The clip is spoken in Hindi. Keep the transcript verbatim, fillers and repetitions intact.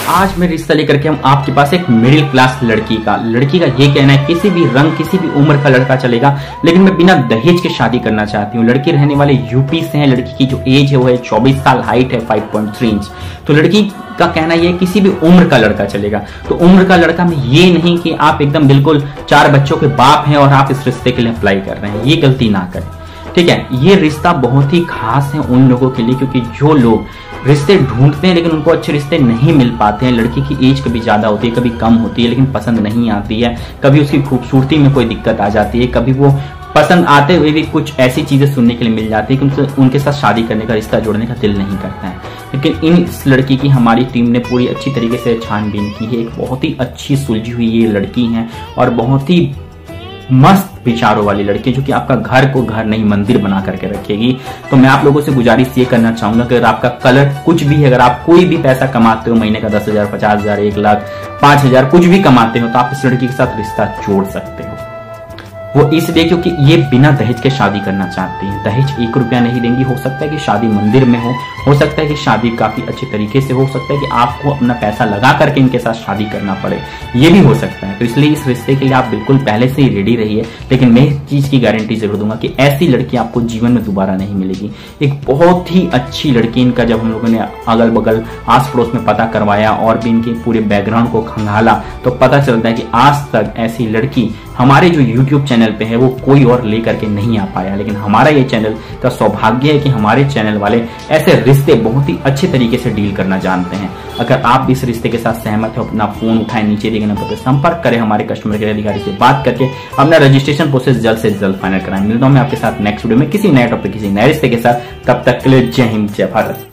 आज मैं रिश्ता लेकर के हम आपके पास एक मिडिल क्लास लड़की का लड़की का ये कहना है किसी भी रंग किसी भी उम्र का लड़का चलेगा, लेकिन मैं बिना दहेज के शादी करना चाहती हूँ। लड़की रहने वाले यूपी से है, लड़की की जो एज है वो है चौबीस साल, हाइट है पाँच पॉइंट तीन इंच। तो लड़की का कहना ये है किसी भी उम्र का लड़का चलेगा। तो उम्र का लड़का में ये नहीं कि आप एकदम बिल्कुल चार बच्चों के बाप हैं और आप इस रिश्ते के लिए अप्लाई कर रहे हैं, ये गलती ना करें, ठीक है। ये रिश्ता बहुत ही खास है उन लोगों के लिए, क्योंकि जो लोग रिश्ते ढूंढते हैं लेकिन उनको अच्छे रिश्ते नहीं मिल पाते हैं। लड़की की एज कभी ज्यादा होती है, कभी कम होती है, लेकिन पसंद नहीं आती है। कभी उसकी खूबसूरती में कोई दिक्कत आ जाती है, कभी वो पसंद आते हुए भी कुछ ऐसी चीजें सुनने के लिए मिल जाती है कि उनसे उनके साथ शादी करने का, रिश्ता जोड़ने का दिल नहीं करता है। लेकिन इन इस लड़की की हमारी टीम ने पूरी अच्छी तरीके से छानबीन की है। एक बहुत ही अच्छी सुलझी हुई ये लड़की है और बहुत ही मस्त विचारों वाली लड़की, जो कि आपका घर को घर नहीं मंदिर बना करके रखेगी। तो मैं आप लोगों से गुजारिश ये करना चाहूंगा कि अगर आपका कलर कुछ भी है, अगर आप कोई भी पैसा कमाते हो, महीने का दस हजार पचास हजार एक लाख पांच हजार कुछ भी कमाते हो, तो आप इस लड़की के साथ रिश्ता जोड़ सकते हो। वो इसलिए क्योंकि ये बिना दहेज के शादी करना चाहती है। दहेज एक रुपया नहीं देंगी। हो सकता है कि शादी मंदिर में हो हो सकता है कि शादी काफी अच्छे तरीके से हो सकता है कि आपको अपना पैसा लगा करके इनके साथ शादी करना पड़े, ये भी हो सकता है। तो इसलिए इस रिश्ते के लिए आप बिल्कुल पहले से ही रेडी रहिए। लेकिन मैं इस चीज की गारंटी जरूर दूंगा कि ऐसी लड़की आपको जीवन में दोबारा नहीं मिलेगी। एक बहुत ही अच्छी लड़की, इनका जब हम लोगों ने अगल बगल आस पड़ोस में पता करवाया और भी इनके पूरे बैकग्राउंड को खंगाला, तो पता चलता है कि आज तक ऐसी लड़की हमारे जो यूट्यूब चैनल पे है वो कोई और लेकर के नहीं आ पाया। लेकिन हमारा ये चैनल का सौभाग्य है कि हमारे चैनल वाले ऐसे रिश्ते बहुत ही अच्छे तरीके से डील करना जानते हैं। अगर आप इस रिश्ते के साथ सहमत हो, अपना फोन उठाएं, नीचे दिए गए नंबर पर संपर्क करें, हमारे कस्टमर केयर अधिकारी से बात करके अपना रजिस्ट्रेशन प्रोसेस जल्द से जल्द फाइनल कराएं। मिलता हूं मैं आपके साथ नेक्स्ट वीडियो में किसी नए टॉपिक किसी नए रिश्ते के साथ। तब तक के लिए जय हिंद, जय भारत।